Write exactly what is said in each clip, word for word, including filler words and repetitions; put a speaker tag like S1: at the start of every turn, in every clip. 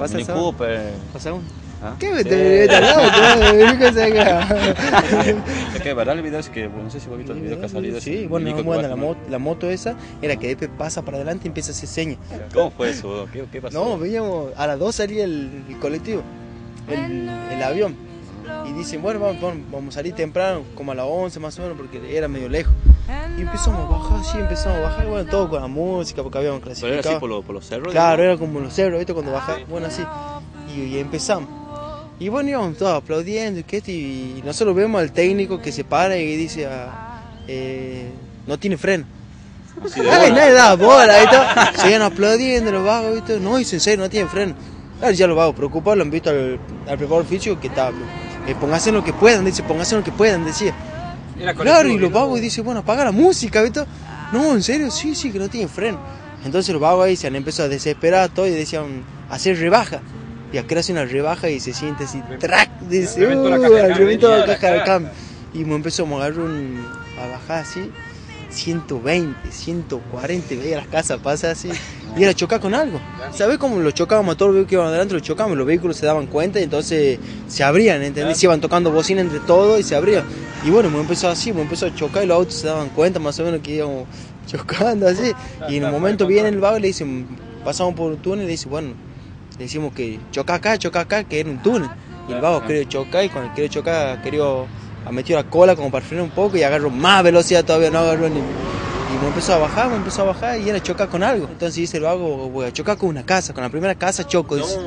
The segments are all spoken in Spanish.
S1: pasa
S2: Mini
S1: eso.
S2: Cooper.
S1: Pasa uno.
S2: ¿Ah?
S1: ¿Qué me
S2: Sí.
S1: te ¿Qué sé
S2: Es que verdad el video es que, bueno, no sé si vos has visto el video que ha salido.
S1: Sí,
S2: ese
S1: bueno,
S2: Nico que
S1: bueno
S2: va
S1: la,
S2: a
S1: moto, la moto esa era que después pasa para adelante y empieza a hacer señas.
S2: filmar. ¿Cómo fue eso? ¿Qué, qué pasó?
S1: No, veíamos, a las dos salía el, el colectivo, el, el avión. Y dicen, bueno, vamos, vamos, vamos a salir temprano, como a las once más o menos, porque era medio lejos. Y empezamos a bajar, sí, empezamos a bajar, y bueno, todo con la música, porque habíamos
S2: ¿Pero
S1: clasificado.
S2: era así por, lo, por los cerros?
S1: Claro,
S2: digamos?
S1: era como los cerros, ¿viste? Cuando bajaba, bueno, así. Y, y empezamos. Y bueno, íbamos todos aplaudiendo, y, que esto, y nosotros vemos al técnico que se para y dice, ah, eh, no tiene freno.
S2: Así de
S1: Ay,
S2: bola.
S1: nadie daba bola, ¿viste? Seguían aplaudiendo los vagos, ¿viste? No, dice en serio, no tiene freno. Claro, ya los vagos preocupados, lo han visto al, al preparador físico que está, eh, pónganse lo que puedan, dice, pónganse lo que puedan, decía. Claro, y los vagos dicen, bueno, apaga la música, ¿viste? No, en serio, sí, sí, que no tienen freno. Entonces los vagos ahí se han empezado a desesperar todo y decían, hacer rebaja. Y acá hace una rebaja y se siente así, track, dice,
S3: Reventó la
S1: uh,
S3: caja de cambio,
S1: reventó la
S3: venía
S1: caja de
S3: acá.
S1: cambio. Y me empezamos a agarrar un, a bajar así, ciento veinte, ciento cuarenta, y veía las casas pasar así, y era chocar con algo. ¿Sabes cómo lo chocábamos a todos los vehículos que iban adelante? Lo chocábamos, los vehículos se daban cuenta y entonces se abrían, ¿entendés? Se iban tocando bocina entre todos y se abrían. Y bueno, me empezó así, me empezó a chocar y los autos se daban cuenta más o menos que íbamos chocando así. Y en un momento viene el vago y le dicen, pasamos por un túnel y le dice, bueno, le decimos que choca acá, choca acá, que era un túnel. Y el vago quería chocar y cuando quería chocar, quería, ha metido la cola como para frenar un poco y agarró más velocidad todavía, no agarró ni... Y me empezó a bajar, me empezó a bajar y era chocar con algo. Entonces dice el vago, voy a chocar con una casa, con la primera casa choco, dice.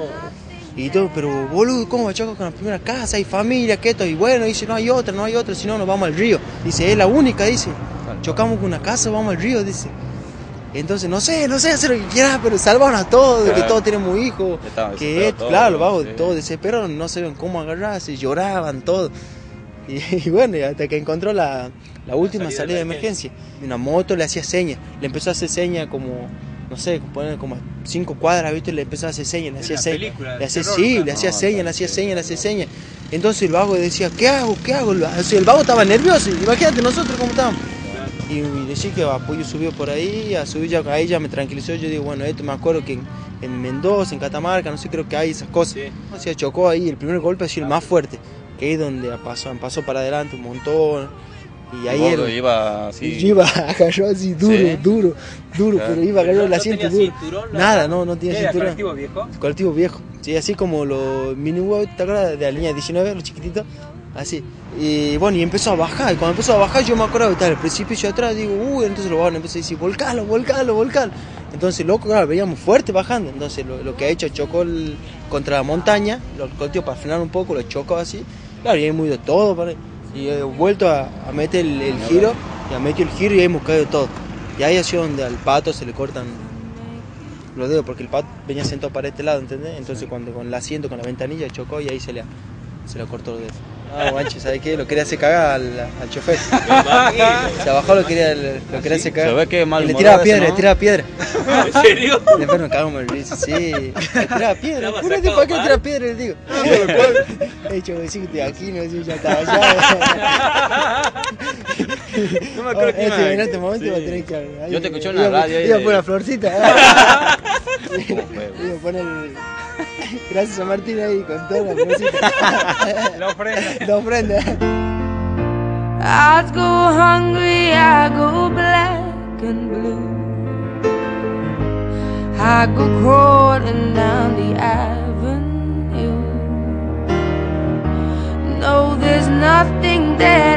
S1: Y todo, pero boludo, ¿cómo va a chocar con la primera casa? Hay familia, que esto, y bueno, dice, no hay otra, no hay otra, si no nos vamos al río. Dice, es la única, dice. Chocamos con una casa, vamos al río, dice. Entonces, no sé, no sé, hacer lo que quieras, pero salvaron a todos,
S2: Claro.
S1: que todos tenemos hijos.
S2: Estaban
S1: Que
S2: desesperados
S1: esto,
S2: todos,
S1: claro, los vagos,
S2: sí.
S1: todos desesperaron, no sabían cómo agarrarse, lloraban, todo. Y, y bueno, y hasta que encontró la, la última
S3: salida
S1: salida,
S3: de
S1: de emergencia. Una moto le hacía señas, le empezó a hacer señas como, no sé, poner como a cinco cuadras, ¿viste? Le empezó a hacer señas, le hacía
S3: una
S1: señas.
S3: película de
S1: Le hacía,
S3: terror,
S1: sí,
S3: ¿no?
S1: le hacía
S2: No,
S1: señas,
S2: no,
S1: le hacía
S2: sí.
S1: señas, le hacía señas. Entonces el vago decía, ¿qué hago? ¿Qué hago? O sea, el vago estaba nervioso, imagínate nosotros cómo estábamos. Y, y decía que apoyo subió por ahí, a subir ya, ahí ya me tranquilizó. Yo digo, bueno, esto me acuerdo que en, en Mendoza, en Catamarca, no sé, creo que hay esas cosas.
S3: Sí.
S1: O sea, chocó ahí, el primer golpe ha sido el más fuerte, que ahí donde pasó, pasó para adelante un montón. Y ahí
S2: Vos
S1: era,
S2: iba así.
S1: y yo iba, agarró así duro,
S2: Sí.
S1: duro, duro,
S2: Claro.
S1: pero iba a agarrar el
S3: ¿No
S1: asiento
S3: tenía
S1: duro.
S3: cinturón,
S1: Nada, no, no
S3: ¿Qué
S1: tenía
S3: era,
S1: cinturón.
S3: colectivo viejo?
S1: Colectivo viejo, sí, así como los mini huevos, ¿te acuerdas de la línea diecinueve, los chiquititos? Así. Y bueno, y empezó a bajar, y cuando empezó a bajar yo me acuerdo que estaba el precipicio atrás, digo, uy, entonces los vagos empezó a decir, volcalo, volcalo, volcalo. Entonces, loco, claro, veíamos fuerte bajando, entonces lo, lo que ha hecho, chocó el, contra la montaña, los colectivos para frenar un poco, lo chocó así, claro, y hemos ido todo, para, y he vuelto a, a meter el, el giro, y ha metido el giro y ahí hemos caído todo. Y ahí ha sido donde al pato se le cortan los dedos, porque el pato venía sentado para este lado, ¿entendés? Entonces cuando con el asiento, con la ventanilla chocó y ahí se le, se le cortó los dedos. Ah, guanche, ¿sabes qué? Lo quería hacer cagar al, al chofer. Se bajó, lo quería, lo quería hacer cagar.
S2: Se ve que es mal
S1: Y le
S2: humorado
S1: tiraba piedra,
S2: ese, ¿no?
S1: le tiraba piedra.
S3: ¿En serio?
S1: Después nos cagamos el risa, sí. Le tiraba piedra.
S3: Estaba
S1: ¿Por qué
S3: sacado
S1: ¿para qué le
S3: mal.
S1: tiraba piedra? Le digo. He dicho, sí, que estoy aquí, no sé, ya estaba allá.
S3: No me acuerdo
S1: Este,
S3: quién
S1: en
S3: era.
S1: este momento
S2: Sí.
S1: va a tener que... ahí-
S2: Yo te escuché en
S1: iba-
S2: la radio ahí
S1: Iba
S2: de-
S1: por la florcita.
S2: ¿Cómo fue?
S1: Iba a poner... Gracias a Martín ahí con toda la florcita.
S3: La ofrenda.
S1: La ofrenda.
S4: I go hungry, I go black and blue. I go crawling down the avenue. No, there's nothing there